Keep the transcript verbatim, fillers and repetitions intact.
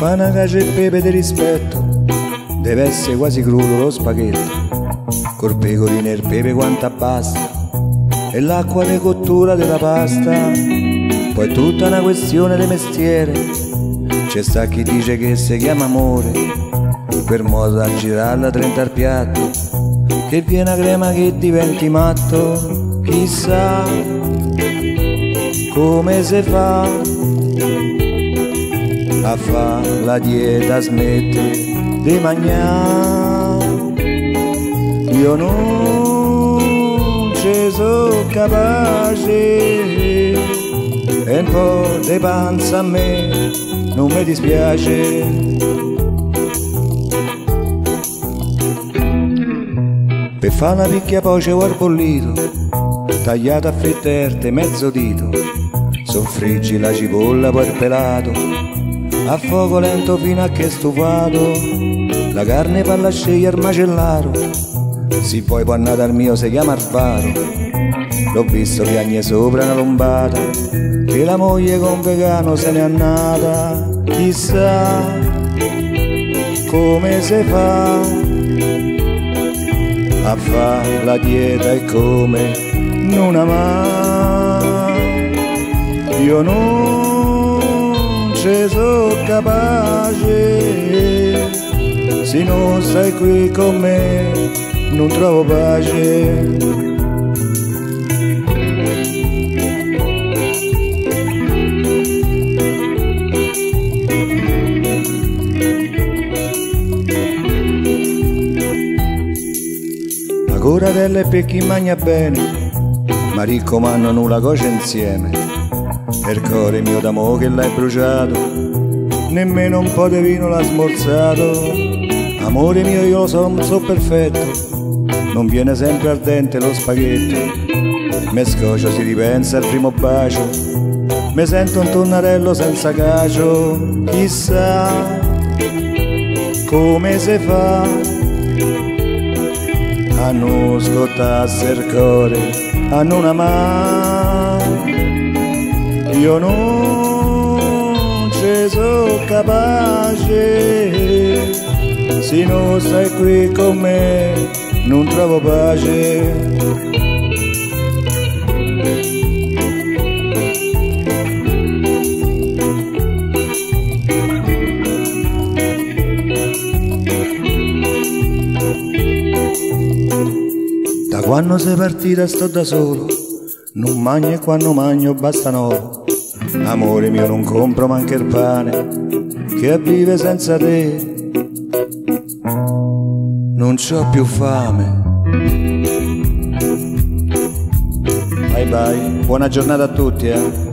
fa una cacio e pepe di rispetto, deve essere quasi crudo lo spaghetto, col pecorino e il pepe quanto basta, e l'acqua di cottura della pasta. Poi è tutta una questione di mestiere, c'è sta chi dice che si chiama amore, per modo da girarla trenta al piatto, che viene a crema che diventi matto. Chissà come si fa a fa la dieta, smette di mangiare. Io non ci sono capace, e un po' di panza a me non mi dispiace. Per fare una picchia poi ci vuol bollito, tagliata a fetterte mezzo dito, soffriggi la cipolla poi il pelato, a fuoco lento fino a che è stufato, la carne per lasciare al macellato, si poi può andare al mio si chiama Arvaro, l'ho visto piagne sopra una lombata, che la moglie con vegano se n'è andata. Chissà come si fa a fa la dieta e come non ama. Io non ci sono capace, se non stai qui con me non trovo pace. La coratella è per chi mangia bene, ma raccomando non la coce insieme, e il cuore mio d'amore che l'hai bruciato, nemmeno un po' di vino l'ha smorzato. Amore mio, io lo so, so perfetto, non viene sempre ardente lo spaghetto, me scoccio si ripensa al primo bacio, mi sento un tonnarello senza cacio. Chissà come si fa a non scottasse il cuore, a non amare. Io non ci sono capace, se non stai qui con me non trovo pace. Da quando sei partita sto da solo, non mangio e quando mangio basta no. Amore mio, non compro manche il pane, che a vive senza te non c'ho più fame. Bye bye, buona giornata a tutti, eh.